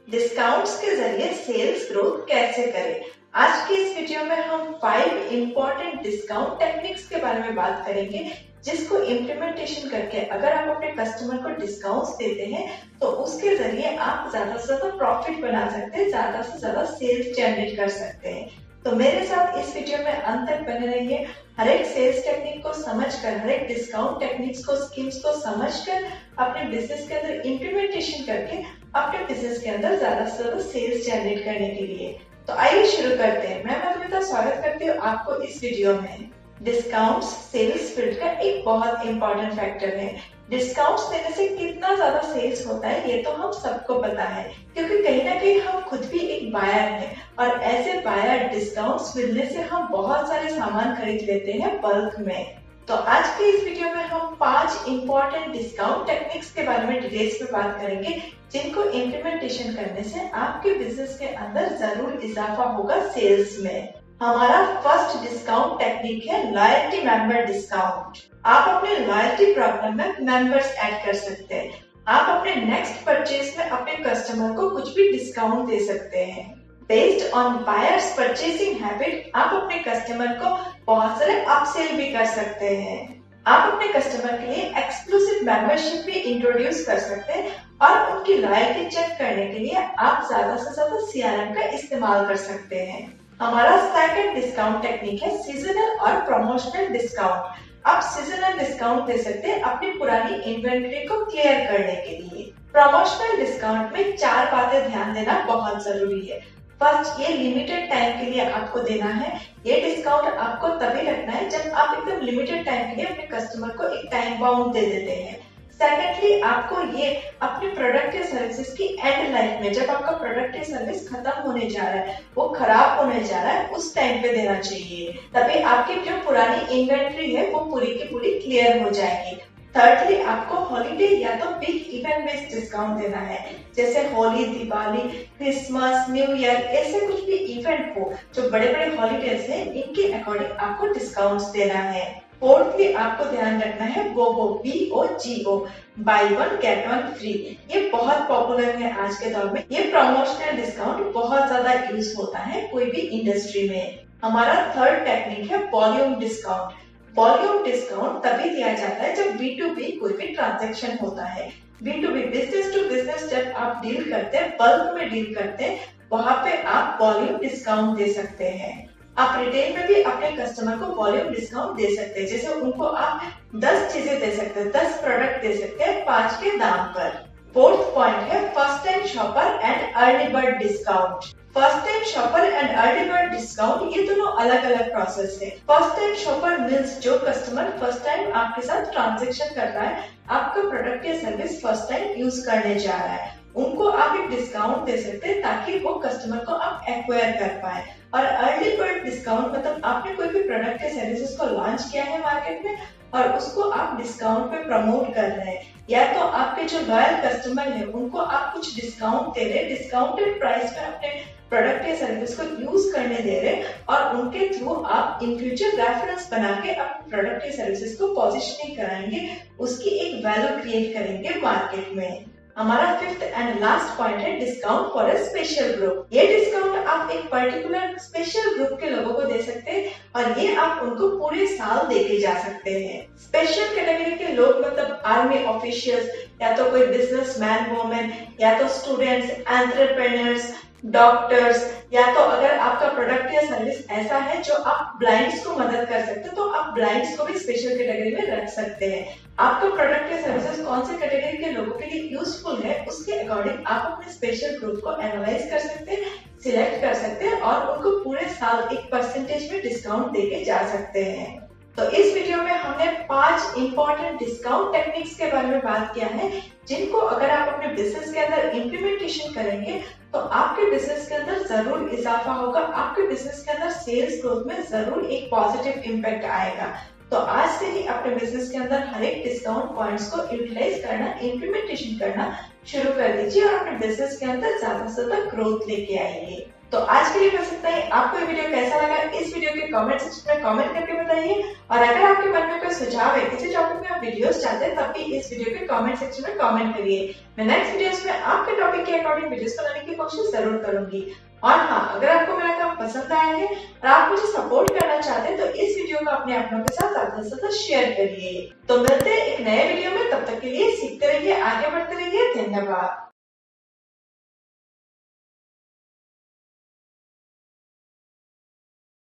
Discounts के जरिए sales growth कैसे करें। आज की इस वीडियो में हम 5 इम्पोर्टेंट डिस्काउंट टेक्निक्स के बारे में बात करेंगे, जिसको इम्प्लीमेंटेशन करके अगर आप अपने कस्टमर को डिस्काउंट्स देते हैं तो उसके जरिए आप ज्यादा से ज्यादा प्रॉफिट बना सकते हैं, ज्यादा से ज्यादा सेल्स जनरेट कर सकते हैं। तो मेरे साथ इस वीडियो में अंत तक बने रहिए। हर एक सेल्स टेक्निक को समझकर, हर एक डिस्काउंट टेक्निक्स को, स्कीम्स को समझकर अपने बिजनेस के अंदर इम्प्लीमेंटेशन करके अपने बिजनेस के अंदर ज्यादा से ज्यादा सेल्स जनरेट करने के लिए। तो आइए शुरू करते हैं। मैं मधुमिता स्वागत करती हूँ आपको इस वीडियो में। डिस्काउंट्स सेल्स फील्ड का एक बहुत इंपॉर्टेंट फैक्टर है। डिस्काउंट्स देने से कितना ज्यादा सेल्स होता है ये तो हम सबको पता है, क्योंकि कहीं ना कहीं हम खुद भी एक बायर हैं और ऐसे बायर डिस्काउंट्स मिलने से हम बहुत सारे सामान खरीद लेते हैं बल्क में। तो आज के इस वीडियो में हम 5 इम्पोर्टेंट डिस्काउंट टेक्निक्स के बारे में डिटेल्स में बात करेंगे, जिनको इम्प्लीमेंटेशन करने से आपके बिजनेस के अंदर जरूर इजाफा होगा सेल्स में। हमारा फर्स्ट डिस्काउंट टेक्निक है लॉयल्टी मेंबर डिस्काउंट। आप अपने लॉयल्टी प्रोग्राम में मेंबर्स ऐड कर सकते हैं। आप अपने नेक्स्ट परचेज में अपने कस्टमर को कुछ भी डिस्काउंट दे सकते हैं। Based on buyers purchasing habit आप अपने कस्टमर को बहुत सारे अपसेल भी कर सकते हैं। आप अपने कस्टमर के लिए एक्सक्लूसिव मेंबरशिप भी इंट्रोड्यूस कर सकते हैं और उनकी लॉयल्टी चेक करने के लिए आप ज्यादा से ज्यादा CRM का इस्तेमाल कर सकते हैं। हमारा सेकंड डिस्काउंट टेक्निक है सीजनल और प्रमोशनल डिस्काउंट। आप सीजनल डिस्काउंट दे सकते हैं अपनी पुरानी इन्वेंट्री को क्लियर करने के लिए। प्रमोशनल डिस्काउंट में 4 बातें ध्यान देना बहुत जरूरी है। फर्स्ट, ये लिमिटेड टाइम के लिए आपको देना है। ये डिस्काउंट आपको तभी रखना है जब आप एकदम लिमिटेड टाइम के लिए अपने कस्टमर को एक टाइम बाउंड दे देते हैं। सेकेंडली, आपको ये अपने प्रोडक्ट या सर्विसेज की एंड लाइफ में, जब आपका प्रोडक्ट या सर्विस खत्म होने जा रहा है, वो खराब होने जा रहा है, उस टाइम पे देना चाहिए। तभी आपकी जो पुरानी इन्वेंट्री है वो पूरी की पूरी क्लियर हो जाएगी। थर्डली, आपको हॉलीडे या तो बिग इवेंट बेस्ड डिस्काउंट देना है, जैसे Holi, Diwali, Christmas, New Year, ऐसे कुछ भी इवेंट हो जो बड़े बड़े हॉलीडेज हैं, इनके अकॉर्डिंग आपको डिस्काउंट्स देना है। फोर्थली, आपको ध्यान रखना है BOGO, BOGO, buy one get one free. ये बहुत पॉपुलर है आज के दौर में। ये प्रमोशनल डिस्काउंट बहुत ज्यादा यूज होता है कोई भी इंडस्ट्री में। हमारा थर्ड टेक्निक है वॉल्यूम डिस्काउंट। वॉल्यूम डिस्काउंट तभी दिया जाता है जब B2B कोई भी ट्रांजैक्शन होता है। B2B, बिजनेस टू बिजनेस, जब आप डील करते हैं, बल्क में डील करते हैं, वहां पे आप वॉल्यूम डिस्काउंट दे सकते हैं। आप रिटेल में भी अपने कस्टमर को वॉल्यूम डिस्काउंट दे सकते हैं, जैसे उनको आप 10 चीजें दे सकते हैं, 10 प्रोडक्ट दे सकते हैं 5 के दाम पर। फोर्थ पॉइंट है first time shopper and early bird discount. First time shopper and early bird discount, ये दोनों अलग अलग प्रोसेस है। फर्स्ट टाइम शॉपर मीन्स जो कस्टमर फर्स्ट टाइम आपके साथ ट्रांजेक्शन कर रहा है, आपका प्रोडक्ट या सर्विस फर्स्ट टाइम यूज करने जा रहा है, उनको आप एक डिस्काउंट दे सकते हैं ताकि वो कस्टमर को आप एक्वायर कर पाए। और अर्ली बर्ड डिस्काउंट मतलब आपने कोई भी प्रोडक्ट या सर्विसेज को लॉन्च किया है मार्केट में और उसको आप डिस्काउंट पे प्रमोट कर रहे हैं, या तो आपके जो लॉयल कस्टमर है उनको आप कुछ डिस्काउंट दे रहे हैं, डिस्काउंटेड प्राइस पे अपने प्रोडक्ट या सर्विस को यूज करने दे रहे हैं और उनके थ्रू आप इन फ्यूचर रेफरेंस बना के अपने प्रोडक्ट या सर्विसेज को पॉजिशनिंग कराएंगे, उसकी एक वैल्यू क्रिएट करेंगे मार्केट में। हमारा फिफ्थ एंड लास्ट पॉइंट है discount for a special group. ये डिस्काउंट आप एक पर्टिकुलर स्पेशल ग्रुप के लोगों को दे सकते हैं और ये आप उनको पूरे साल देके जा सकते हैं। स्पेशल कैटेगरी के लोग मतलब आर्मी ऑफिशियल्स, या तो कोई बिजनेसमैन वुमेन, या तो स्टूडेंट्स, एंटरप्रेन्योर्स, डॉक्टर्स, या तो अगर आपका प्रोडक्ट या सर्विस ऐसा है जो आप ब्लाइंड्स को मदद कर सकते हैं तो आप ब्लाइंड्स को भी स्पेशल कैटेगरी में रख सकते हैं। आपका प्रोडक्ट या सर्विसेज कौन से कैटेगरी के लोगों के लिए यूजफुल है, उसके अकॉर्डिंग आप अपने स्पेशल ग्रुप को एनालाइज कर सकते हैं, सिलेक्ट कर सकते हैं और उनको पूरे साल एक परसेंटेज में डिस्काउंट देके जा सकते हैं। तो इस वीडियो में हमने 5 इम्पोर्टेंट डिस्काउंट टेक्निक्स के बारे में बात किया है, जिनको अगर आप अपने बिजनेस के अंदर इम्प्लीमेंटेशन करेंगे तो आपके बिजनेस के अंदर जरूर इजाफा होगा, आपके बिजनेस के अंदर सेल्स ग्रोथ में जरूर एक पॉजिटिव इम्पैक्ट आएगा। तो आज से ही अपने बिजनेस के अंदर हर एक डिस्काउंट पॉइंट्स को यूटिलाइज करना, इम्प्लीमेंटेशन करना शुरू कर दीजिए और अपने बिजनेस के अंदर ज्यादा से ज्यादा ग्रोथ लेके आइए। तो आज के लिए बस इतना ही। आपको ये वीडियो कैसा लगा इस वीडियो के कमेंट सेक्शन में कमेंट करके बताइए, और अगर आपके मन में कोई सुझाव है, किसी टॉपिक में आप वीडियोस चाहते हैं, तब भी इस वीडियो के कमेंट सेक्शन में कमेंट करिए। मैं नेक्स्ट वीडियोस में आपके टॉपिक के अकॉर्डिंग वीडियोस बनाने की कोशिश जरूर करूंगी। और हाँ, अगर आपको मेरा काम पसंद आया है और आप मुझे सपोर्ट करना चाहते हैं तो इस वीडियो को अपने अपनों के साथ ज्यादा से ज्यादा शेयर करिए। तो मिलते हैं एक नए वीडियो में, तब तक के लिए सीखते रहिए, आगे बढ़ते रहिए। धन्यवाद।